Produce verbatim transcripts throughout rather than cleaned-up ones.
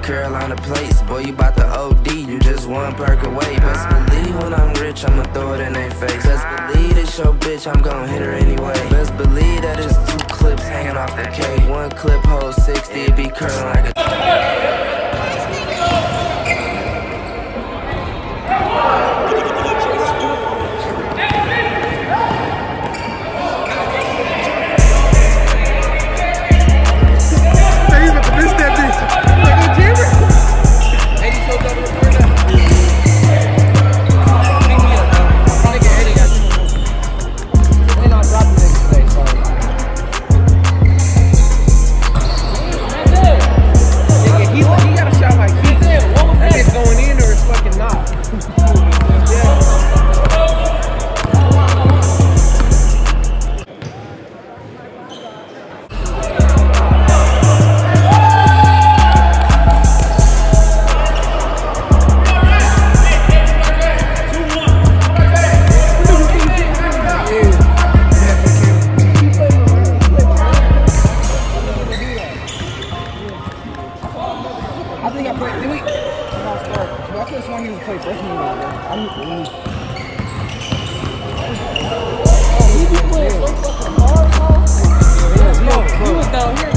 Carolina plates. Boy, you bout to O D, you just one perk away. Best believe when I'm rich, I'ma throw it in their face. Best believe it's your bitch, I'm gon' hit her anyway. Best believe that it's two clips hanging off the K. One clip holds sixty, it be curling like a... I think I played. Did we? I could have sworn he was playing freshman year. I'm Oh, he be playing so fucking hard, bro. He was down here.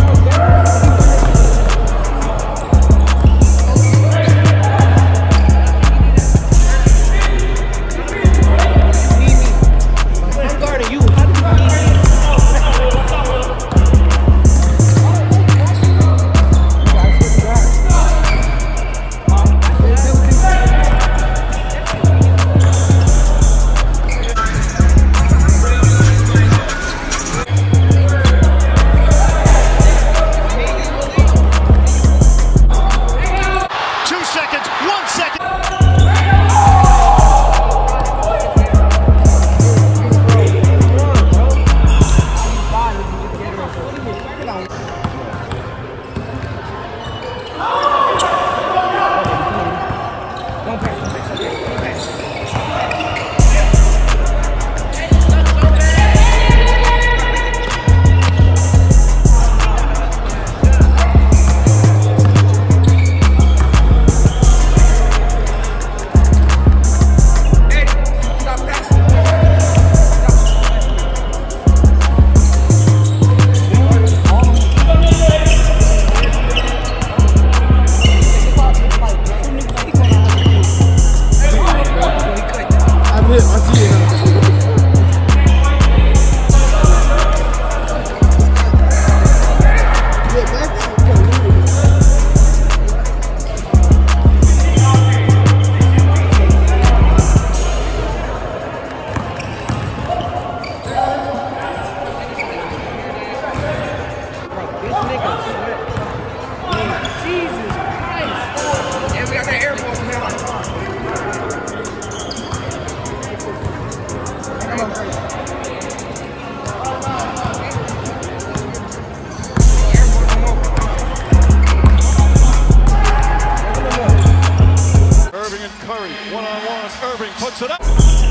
Irving puts it up.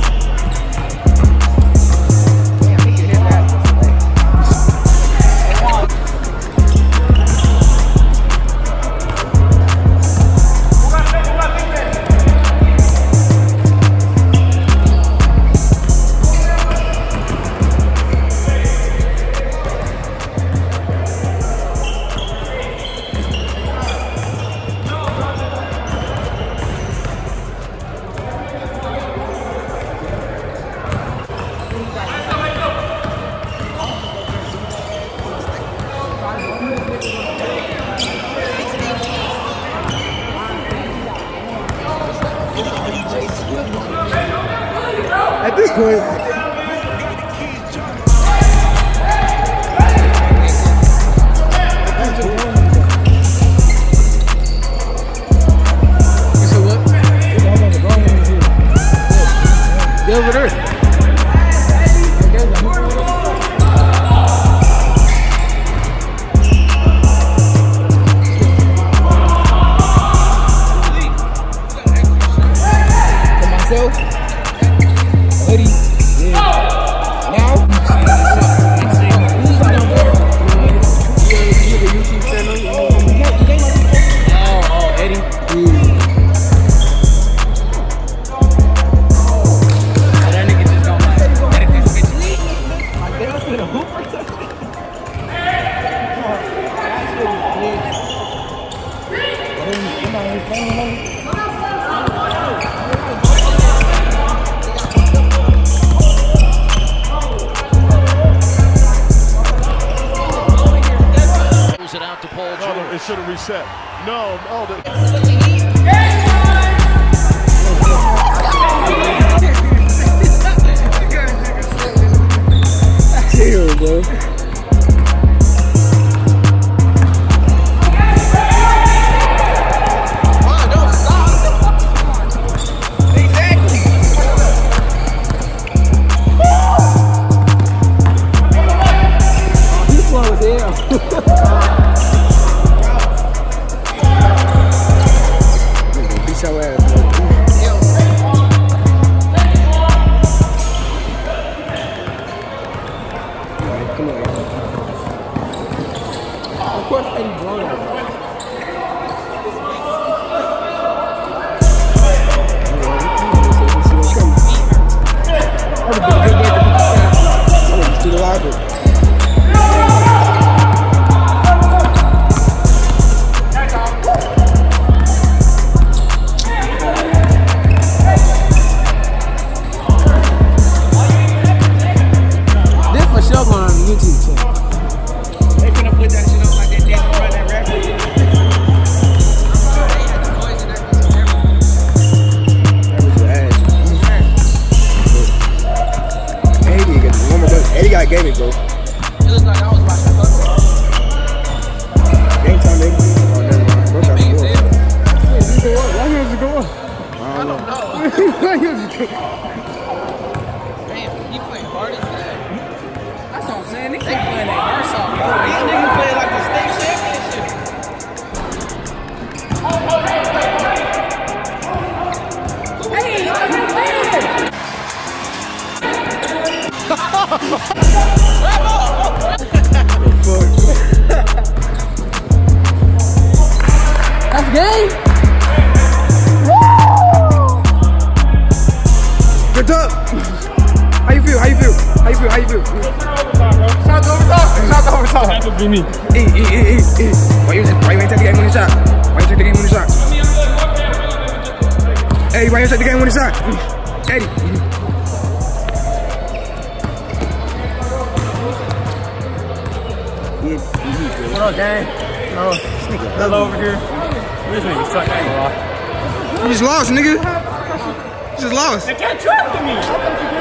At this point, over there. For myself, hoodie. Yeah. Now, who's on there? Yeah, the YouTube channel. Oh, oh. should have reset. No, oh, the chill, bro. Gave it, bro. It was like I was watching the Game time, baby. Oh, never mind. Bro, got the Why you was going? I don't know. Why you was going? Damn, he playing hard as that. That's what I'm saying. They keep playing that hard song. These niggas play like the state championship. Hey, I'm That's game. Good job. How you feel? How you feel? How you feel? How you feel? Shout to overtime. Shout to overtime. That would be me. Hey, hey, hey, hey, hey. Why you, why you ain't take the game on the shot? Why you take the game on the shot? Hey, why you take the game on the shot? Eddie. What up, gang? No, hello over here. This nigga suck, ain't gonna lie. You just lost, nigga. You just lost. They can't trap to me.